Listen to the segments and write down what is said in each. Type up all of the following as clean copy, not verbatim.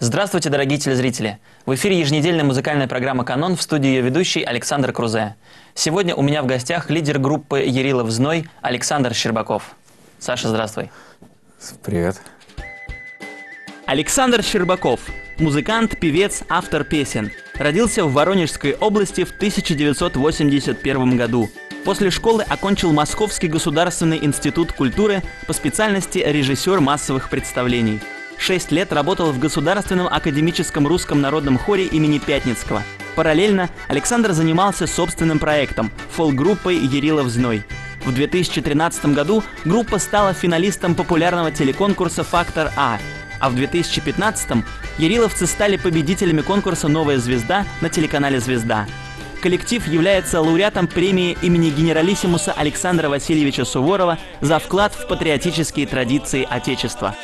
Здравствуйте, дорогие телезрители! В эфире еженедельная музыкальная программа «Канон», в студии ее ведущий Александр Крузе. Сегодня у меня в гостях лидер группы «Ярилов Зной» Александр Щербаков. Саша, здравствуй. Привет. Александр Щербаков – музыкант, певец, автор песен. Родился в Воронежской области в 1981 году. После школы окончил Московский государственный институт культуры по специальности режиссер массовых представлений. 6 лет работал в Государственном академическом русском народном хоре имени Пятницкого. Параллельно Александр занимался собственным проектом – фолк-группой «Ярилов Зной». В 2013 году группа стала финалистом популярного телеконкурса «Фактор А», а в 2015-м яриловцы стали победителями конкурса «Новая звезда» на телеканале «Звезда». Коллектив является лауреатом премии имени генералиссимуса Александра Васильевича Суворова за вклад в патриотические традиции Отечества.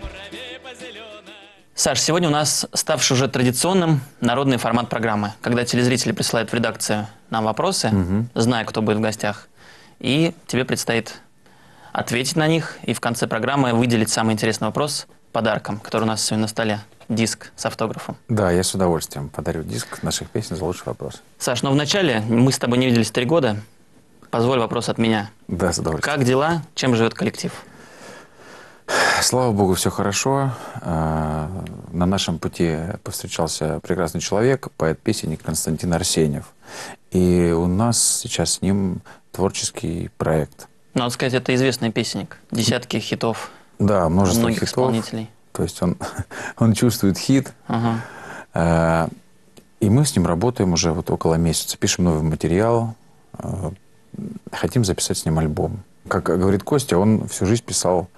Саш, сегодня у нас ставший уже традиционным народный формат программы, когда телезрители присылают в редакцию нам вопросы, зная, кто будет в гостях, и тебе предстоит ответить на них, и в конце программы выделить самый интересный вопрос подарком, который у нас сегодня на столе. Диск с автографом. Да, я с удовольствием подарю диск наших песен за лучший вопрос. Саш, но вначале мы с тобой не виделись 3 года. Позволь вопрос от меня. Да, с удовольствием. Как дела? Чем живет коллектив? Слава богу, все хорошо. На нашем пути повстречался прекрасный человек, поэт-песенник Константин Арсеньев. И у нас сейчас с ним творческий проект. Надо сказать, это известный песенник. Десятки хитов. Да, множество многих хитов. Исполнителей. То есть он чувствует хит. Ага. И мы с ним работаем уже вот около месяца. Пишем новый материал. Хотим записать с ним альбом. Как говорит Костя, он всю жизнь писал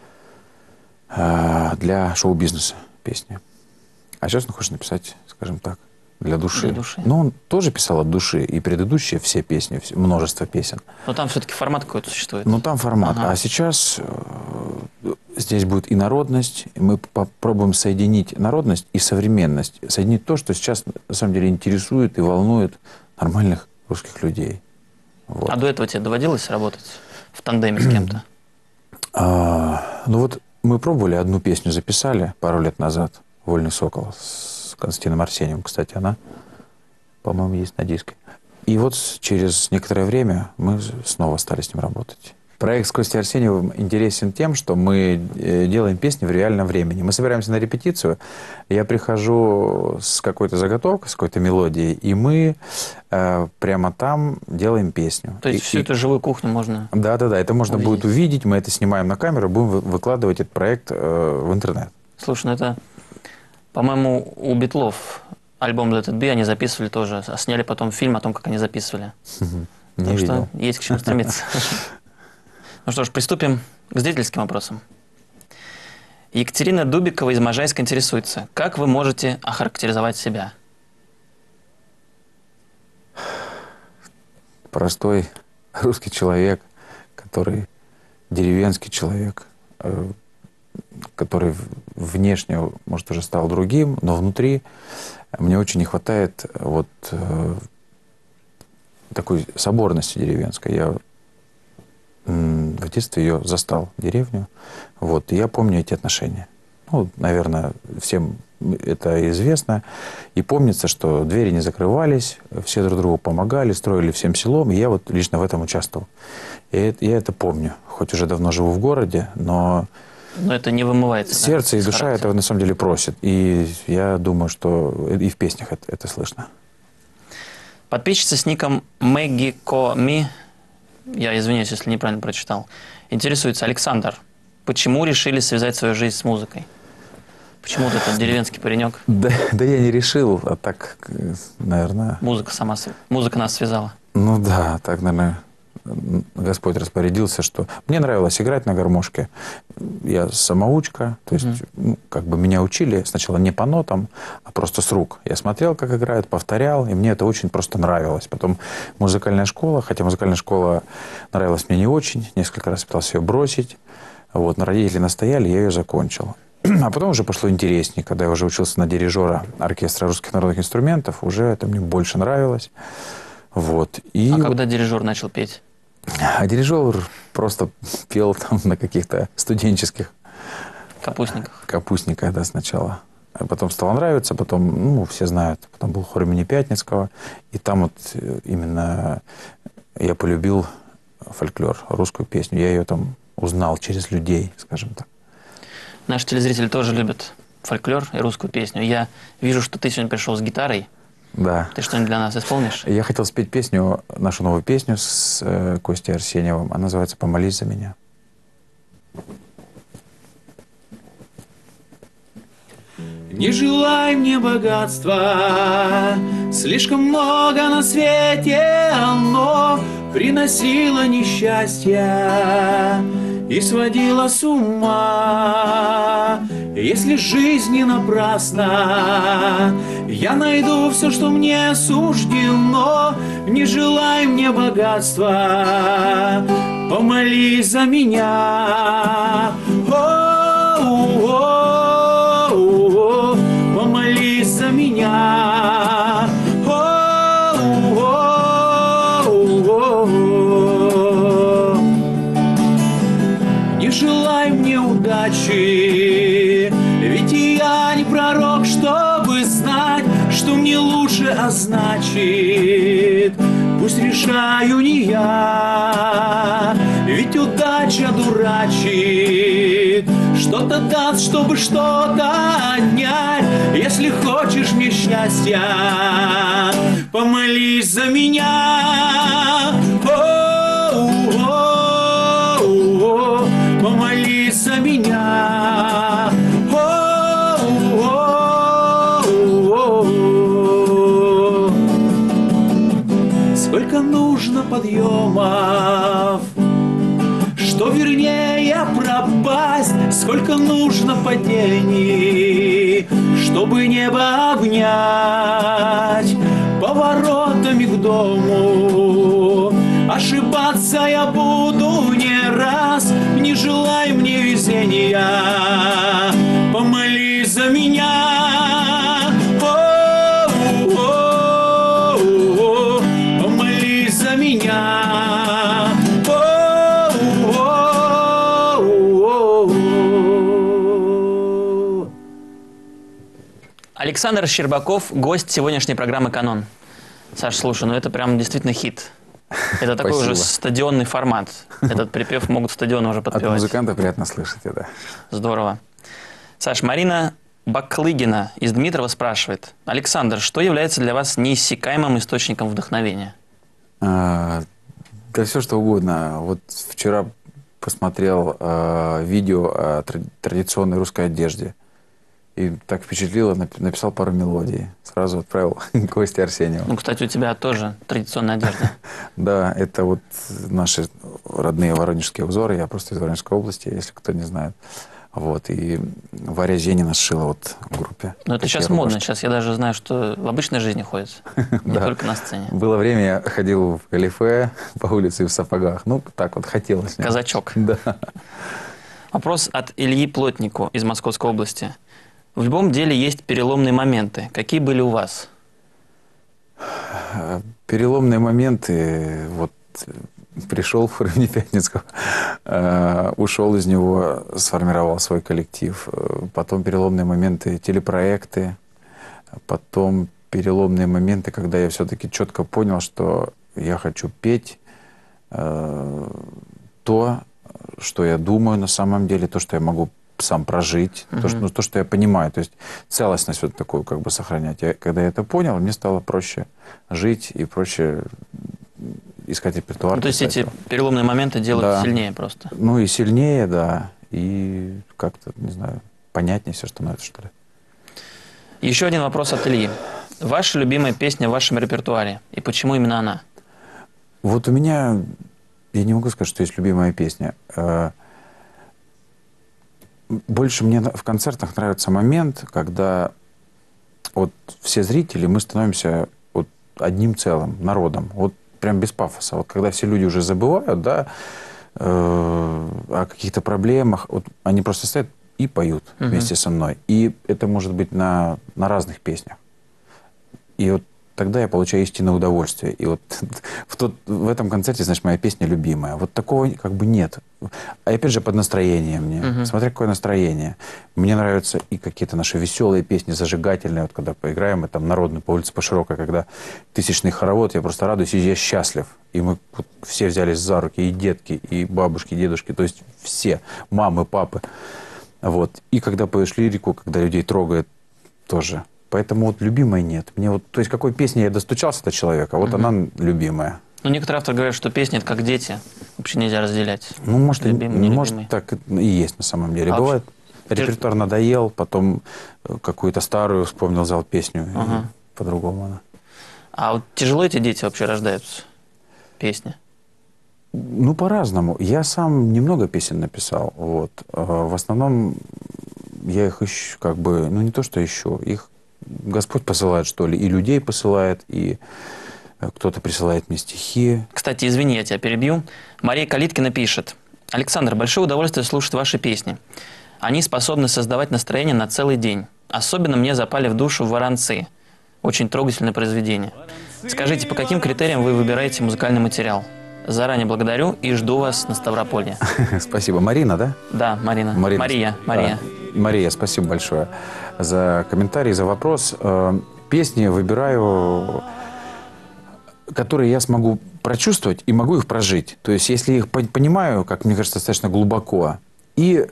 для шоу-бизнеса песни. А сейчас он хочет написать, скажем так, для души. Для души. Но он тоже писал от души. И предыдущие все песни, множество песен. Но там все-таки формат какой-то существует. Ну, там формат. Ага. А сейчас здесь будет и народность. И мы попробуем соединить народность и современность. Соединить то, что сейчас, на самом деле, интересует и волнует нормальных русских людей. Вот. А до этого тебе доводилось работать в тандеме с кем-то? Ну, вот мы пробовали, одну песню записали пару лет назад. «Вольный сокол» с Константином Арсеньевым. Кстати, она, по-моему, есть на диске. И вот через некоторое время мы снова стали с ним работать. Проект с Костей Арсеньевым интересен тем, что мы делаем песни в реальном времени. Мы собираемся на репетицию, я прихожу с какой-то заготовкой, с какой-то мелодией, и мы прямо там делаем песню. То есть всю эту живую кухню можно... Да-да-да, это можно будет увидеть, мы это снимаем на камеру, будем выкладывать этот проект в интернет. Слушай, ну это, по-моему, у Битлов альбом Let It Be они записывали тоже, а сняли потом фильм о том, как они записывали. Так что есть к чему стремиться. Ну что ж, приступим к зрительским вопросам. Екатерина Дубикова из Можайска интересуется. Как вы можете охарактеризовать себя? Простой русский человек, деревенский человек, который внешне, может, уже стал другим, но внутри мне очень не хватает вот такой соборности деревенской. Я в детстве ее застал, деревню. Вот, и я помню эти отношения. Ну, наверное, всем это известно. И помнится, что двери не закрывались, все друг другу помогали, строили всем селом. И я вот лично в этом участвовал. И я это помню. Хоть уже давно живу в городе, но это не вымывается. Сердце и душа этого на самом деле просят. И я думаю, что и в песнях это слышно. Подписчица с ником Мэгги Коми, я извиняюсь, если неправильно прочитал, интересуется: Александр, почему решили связать свою жизнь с музыкой? Почему ты этот деревенский паренек? Да я не решил, а так, наверное... Музыка нас связала. Ну да, так, наверное, Господь распорядился, что... Мне нравилось играть на гармошке. Я самоучка, то есть как бы меня учили сначала не по нотам, а просто с рук. Я смотрел, как играют, повторял, и мне это очень просто нравилось. Потом музыкальная школа, хотя музыкальная школа нравилась мне не очень, несколько раз пытался ее бросить. Вот, но родители настояли, я ее закончил. А потом уже пошло интереснее, когда я уже учился на дирижера оркестра русских народных инструментов, уже это мне больше нравилось. Вот. А когда дирижер начал петь? А дирижер просто пел там на каких-то студенческих капустниках. Капустниках, да, сначала. Потом стало нравиться, потом, ну, все знают, потом был хор имени Пятницкого, и там вот именно я полюбил фольклор, русскую песню. Я ее там узнал через людей, скажем так. Наши телезрители тоже любят фольклор и русскую песню. Я вижу, что ты сегодня пришел с гитарой. Да. Ты что-нибудь для нас исполнишь? Я хотел спеть песню, нашу новую песню с Костей Арсеньевым. Она называется «Помолись за меня». Не желай мне богатства, слишком много на свете оно приносило несчастья и сводило с ума. Если жизнь не напрасна, я найду все, что мне суждено. Не желай мне богатства, помолись за меня. Помолись за меня. Не желай мне удачи, ведь и я не пророк, чтобы знать, что мне лучше, а значит, пусть решаю не я. Ведь удача дурачит, что-то даст, чтобы что-то отнять. Если хочешь мне счастья, помолись за меня. Помолись за меня. Сколько нужно подъемов, что вернее пропасть, сколько нужно падений, чтобы небо обнять. Поворотами к дому ошибаться я буду не раз. Не желай мне везения, помолись за меня. Помолись за меня. Александр Щербаков, гость сегодняшней программы «Канон». Саш, слушай, ну это прям действительно хит. Это такой уже стадионный формат. Этот припев могут стадионы уже подпевать. От музыканта приятно слышать это. Здорово. Саш, Марина Баклыгина из Дмитрова спрашивает. Александр, что является для вас неиссякаемым источником вдохновения? Да все что угодно. Вот вчера посмотрел видео о традиционной русской одежде. И так впечатлило, написал пару мелодий. Сразу отправил Косте Арсеньеву. Ну, кстати, у тебя тоже традиционная одежда. Да, это вот наши родные воронежские узоры. Я просто из Воронежской области, если кто не знает. Вот. И Варя Зенина сшила вот в группе. Но это сейчас модно. Сейчас я даже знаю, что в обычной жизни ходит. Не только на сцене. Было время, я ходил в галифе по улице и в сапогах. Ну, так вот хотелось. Казачок. Да. Вопрос от Ильи Плотнику из Московской области. В любом деле есть переломные моменты. Какие были у вас? Переломные моменты, вот пришел в хор имени Пятницкого, ушел из него, сформировал свой коллектив. Потом переломные моменты, телепроекты. Потом переломные моменты, когда я все-таки четко понял, что я хочу петь то, что я думаю на самом деле, то, что я могу сам прожить, то, что я понимаю, то есть целостность вот такую как бы сохранять. Когда я это понял, мне стало проще жить и проще искать репертуар. Ну, то есть эти переломные моменты делают сильнее просто? Ну и сильнее, да, и как-то, не знаю, понятнее все становится, что ли. Еще один вопрос от Ильи. Ваша любимая песня в вашем репертуаре, и почему именно она? Вот у меня, я не могу сказать, что есть любимая песня. Больше мне в концертах нравится момент, когда вот все зрители, мы становимся вот одним целым, народом, вот прям без пафоса. Вот когда все люди уже забывают, да, о каких-то проблемах, вот они просто стоят и поют вместе со мной. И это может быть на разных песнях. И вот тогда я получаю истинное удовольствие. И вот в этом концерте, знаешь, моя песня любимая. Вот такого как бы нет. А опять же, под настроение мне. Смотря какое настроение. Мне нравятся и какие-то наши веселые песни, зажигательные. Вот когда поиграем, мы там народную по улице по широкой, когда тысячный хоровод, я просто радуюсь, и я счастлив. И мы вот все взялись за руки, и детки, и бабушки, и дедушки, то есть все, мамы, папы. Вот. И когда поешь лирику, когда людей трогает, тоже. Поэтому вот любимой нет. Мне вот, то есть какой песней я достучался до человека, вот она любимая. Ну, некоторые авторы говорят, что песни — это как дети. Вообще нельзя разделять. Ну, может, любимый, может так и есть на самом деле. А бывает, репертуар надоел, потом какую-то старую вспомнил, взял песню, и по-другому она. А вот тяжело эти дети вообще рождаются? Песни? Ну, по-разному. Я сам немного песен написал. Вот. В основном я их ищу, как бы, ну, не то, что ищу, их Господь посылает, что ли, и людей посылает, и кто-то присылает мне стихи. Кстати, извини, я тебя перебью. Мария Калиткина пишет. Александр, большое удовольствие слушать ваши песни. Они способны создавать настроение на целый день. Особенно мне запали в душу «Воронцы». Очень трогательное произведение. Скажите, по каким критериям вы выбираете музыкальный материал? Заранее благодарю и жду вас на Ставрополье. Спасибо. Марина, да? Да, Марина. Мария. Мария, спасибо большое за комментарий, за вопрос. Песни выбираю, которые я смогу прочувствовать и могу их прожить. То есть, если их понимаю, как мне кажется, достаточно глубоко, и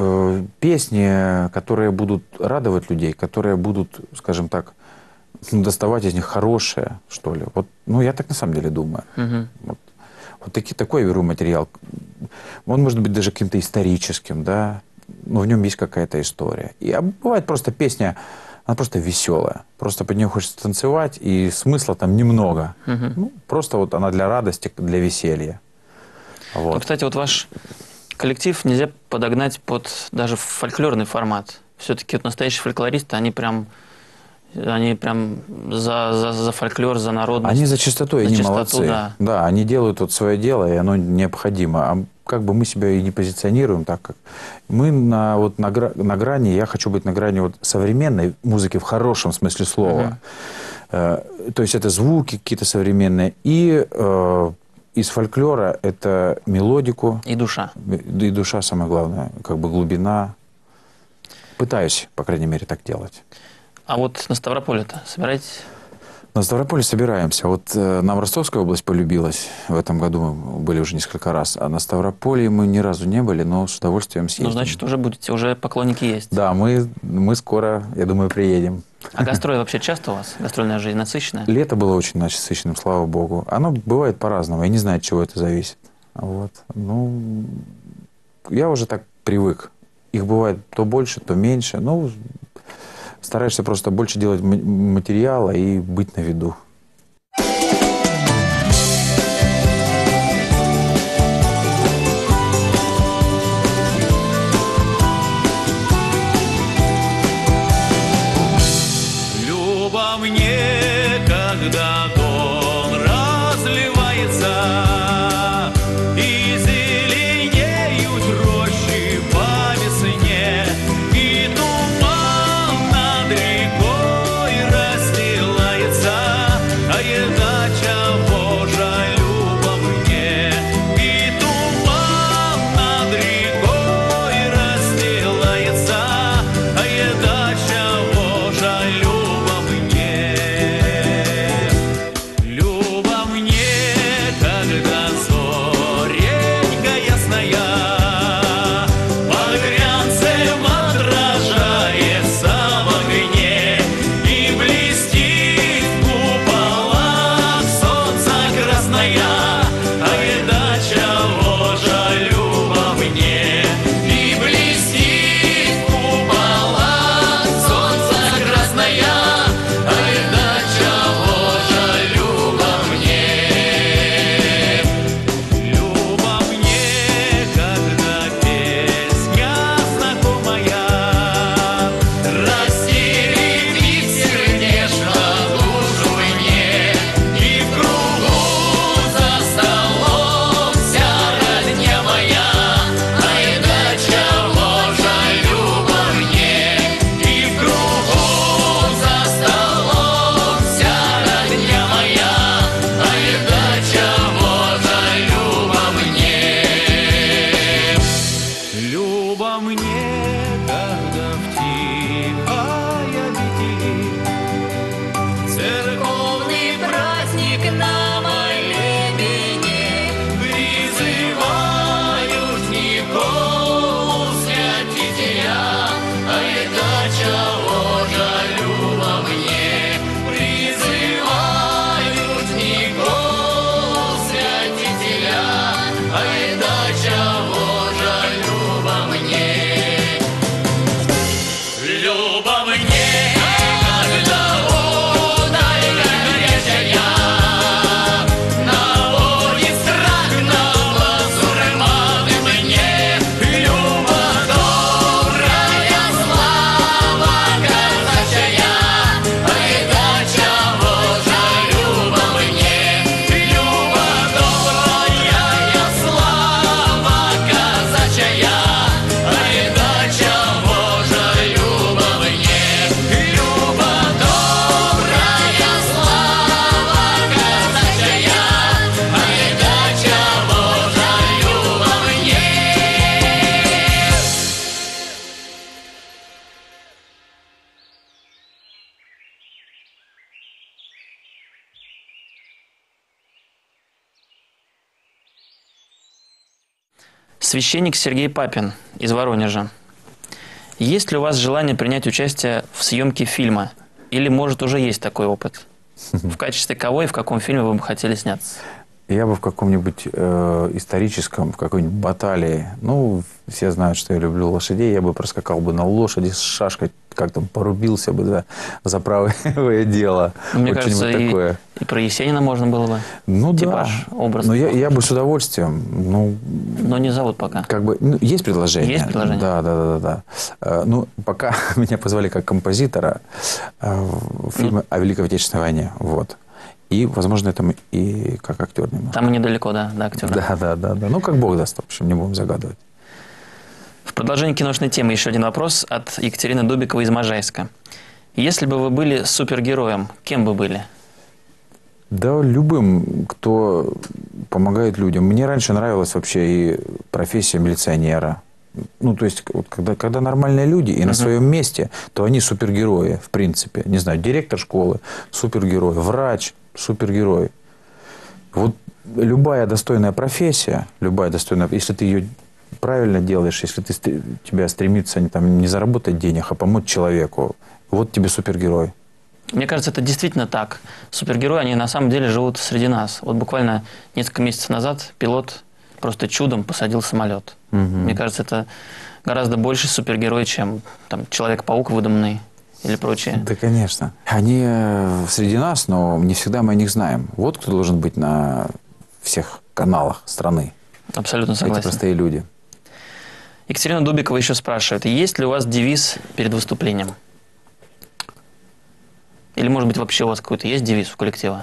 песни, которые будут радовать людей, которые будут, скажем так, доставать из них хорошее, что ли. Вот, ну, я так на самом деле думаю. Вот такой я беру материал. Он может быть даже каким-то историческим, да, но в нем есть какая-то история. А бывает просто песня, она просто веселая. Просто под нее хочется танцевать, и смысла там немного. Ну, просто вот она для радости, для веселья. Вот. Ну, кстати, вот ваш коллектив нельзя подогнать под даже фольклорный формат. Все-таки вот настоящие фольклористы, они прям за фольклор, за народность. Они за чистоту, и они молодцы. Да. Да, они делают вот свое дело, и оно необходимо. А как бы мы себя и не позиционируем, так как мы на грани, я хочу быть на грани вот современной музыки в хорошем смысле слова. То есть это звуки какие-то современные. И из фольклора это мелодику. И душа. И душа, самое главное. Как бы глубина. Пытаюсь, по крайней мере, так делать. А вот на Ставрополе-то собираетесь? На Ставрополе собираемся. Вот нам Ростовская область полюбилась. В этом году мы были уже несколько раз. А на Ставрополе мы ни разу не были, но с удовольствием съездим. Ну, значит, уже поклонники есть. Да, мы скоро, я думаю, приедем. А гастроли вообще часто у вас? Гастрольная жизнь насыщенная? Лето было очень насыщенным, слава богу. Оно бывает по-разному. Я не знаю, от чего это зависит. Вот. Ну, я уже так привык. Их бывает то больше, то меньше. Ну, стараешься просто больше делать материала и быть на виду. Люба мне, когда дом разливается, и зеленеют рощи по весне, и туман над рекой расстилается, Люба мне, когда в тихой обители церковный праздник на молебне призывают Николу Святителя, а это чего же, Люба, мне призывают Николу Святителя, а это чего же, Люба, мне? Люба мне, когда удаль горячая наводит страх на бусурманы мне. Люба добрая, слава казачья, а это чего же, Люба, мне? Люба добрая, слава казачья, а это чего же, Люба, мне? Люба добрая, слава казачья, а это чего же, Люба, мне? Священник Сергей Папин из Воронежа. Есть ли у вас желание принять участие в съемке фильма? Или, может, уже есть такой опыт? В качестве кого и в каком фильме вы бы хотели сняться? Я бы в каком-нибудь историческом, в какой-нибудь баталии, ну, все знают, что я люблю лошадей, я бы проскакал бы на лошади с шашкой, как там порубился бы за правое дело. Мне Вот кажется, что-нибудь такое. и про Есенина можно было бы. Ну Типаж, да, образ. но я бы с удовольствием, ну, Но не зовут пока. как бы, ну, есть предложение. Есть предложение? Да. Ну, пока меня позвали как композитора в фильмы о Великой Отечественной войне, вот. И, возможно, это и как актер немного. Там и недалеко, да, до актера. Да. Ну, как Бог даст, в общем, не будем загадывать. В продолжении киношной темы еще один вопрос от Екатерины Дубиковой из Можайска. Если бы вы были супергероем, кем бы были? Да, любым, кто помогает людям. Мне раньше нравилась вообще и профессия милиционера. Ну, то есть, вот когда нормальные люди и на своем месте, то они супергерои, в принципе. Не знаю, директор школы – супергерой, врач – супергерой. Вот любая достойная профессия, если ты ее правильно делаешь, если тебя стремится не заработать денег, а помочь человеку, вот тебе супергерой. Мне кажется, это действительно так. Супергерои, они на самом деле живут среди нас. Вот буквально несколько месяцев назад пилот просто чудом посадил самолет. Мне кажется, это гораздо больше супергерой, чем там Человек-паук выдуманный или прочее. Да, конечно. Они среди нас, но не всегда мы о них знаем. Вот кто должен быть на всех каналах страны. Абсолютно согласен. Эти простые люди. Екатерина Дубикова еще спрашивает, есть ли у вас девиз перед выступлением? Или, может быть, вообще у вас какой-то есть девиз у коллектива?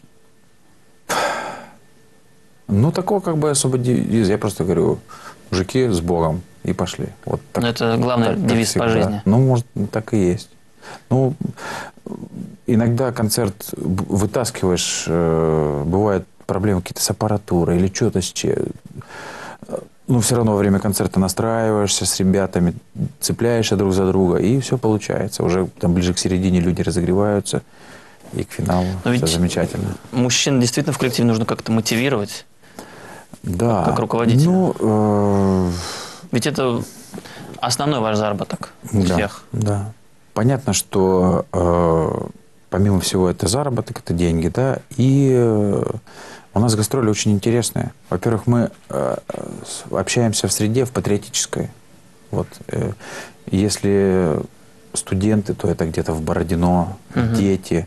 Ну, такого как бы особо девиза. Я просто говорю, мужики, с Богом. И пошли. Вот так, Но это главный девиз по жизни. Ну, может, так и есть. Ну, иногда концерт вытаскиваешь, бывают проблемы какие-то с аппаратурой или что-то с чем. Ну, все равно во время концерта настраиваешься с ребятами, цепляешься друг за друга, и все получается. Уже там ближе к середине люди разогреваются, и к финалу все замечательно. Мужчин действительно в коллективе нужно как-то мотивировать. Да. Как руководитель. Ну, ведь это основной ваш заработок у всех. Да. Понятно, что помимо всего это заработок, это деньги, да, и у нас гастроли очень интересные. Во-первых, мы общаемся в среде, в патриотической. Вот. Если студенты, то это где-то в Бородино, дети,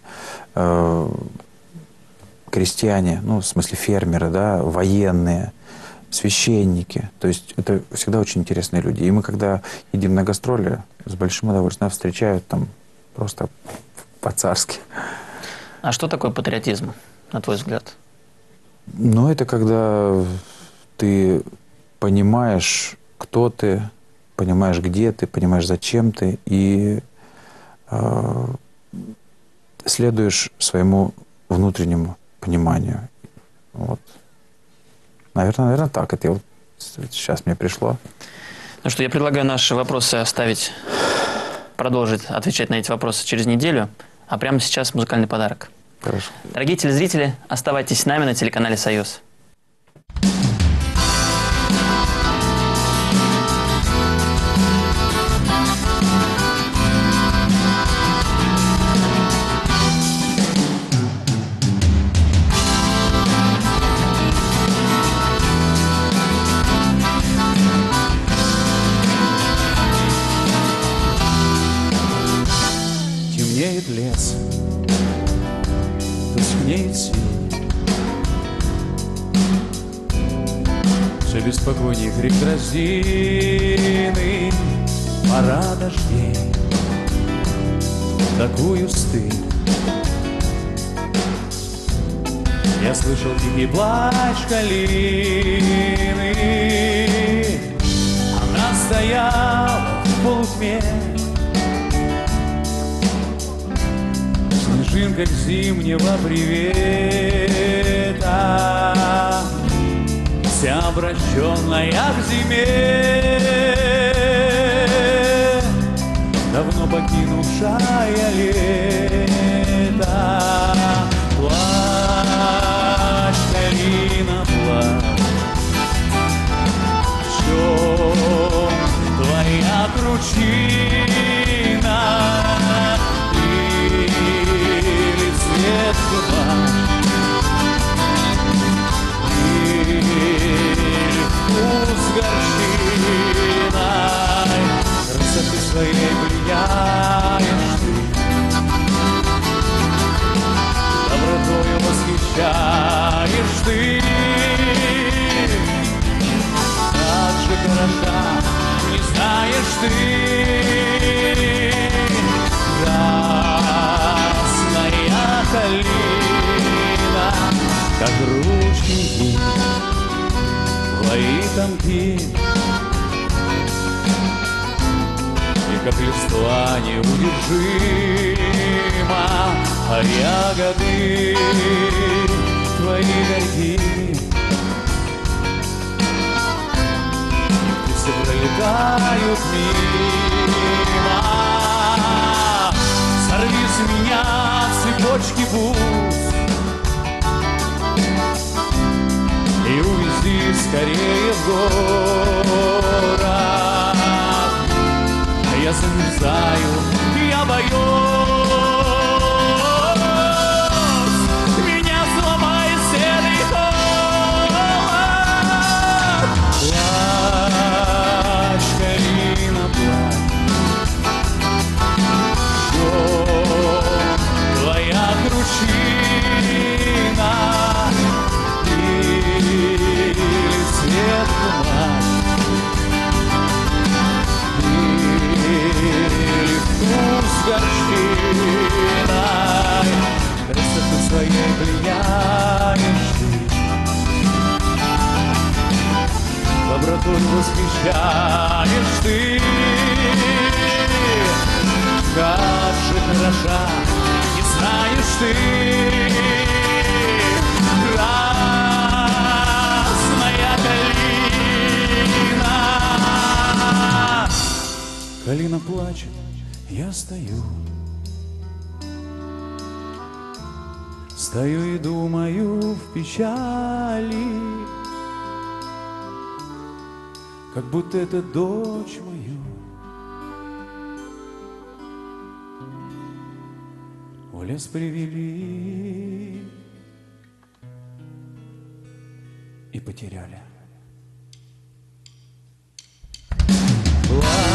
крестьяне, ну, в смысле фермеры, да, военные, священники. То есть это всегда очень интересные люди. И мы, когда едем на гастроли, с большим удовольствием нас встречают там просто по-царски. А что такое патриотизм, на твой взгляд? Ну, это когда ты понимаешь, кто ты, понимаешь, где ты, понимаешь, зачем ты, и следуешь своему внутреннему пониманию. Вот. Наверное, так. Это вот сейчас мне пришло. Ну что, я предлагаю наши вопросы оставить, продолжить отвечать на эти вопросы через неделю. А прямо сейчас музыкальный подарок. Хорошо. Дорогие телезрители, оставайтесь с нами на телеканале «Союз». Темнеет лес, тускнеет сил, все беспокойней крик дроздины, пора дождей, такую стыль. Я слышал тихий плач калины, она стояла в полутьме, снежинка зимнего привета, вся обращенная к зиме, давно покинувшая лето. Плачь, калина, плачь, в чем твоя кручина? Цвет плач, или вкус горчиной, красоты своей влияешь ты, добротою восхищаешь ты, как же хороша, не знаешь ты, калина, как ручки твои тонки, и как листва неудержима, а ягоды твои горькие, все пролетают мимо. Сорви с меня цепочки бус и увези скорее в город. Я замерзаю, я боюсь, меня сломает серый холод. Плачь, калина, плачь, твоя кручина, или свет плач, или вкус горчиной, красоту своей влияешь ты, добротой восхищаешь ты, как же хороша, не знаешь ты, красная калина. Калина плачет, я стою, стою и думаю в печали, как будто это дочь мою в лес привели и потеряли. Плачь,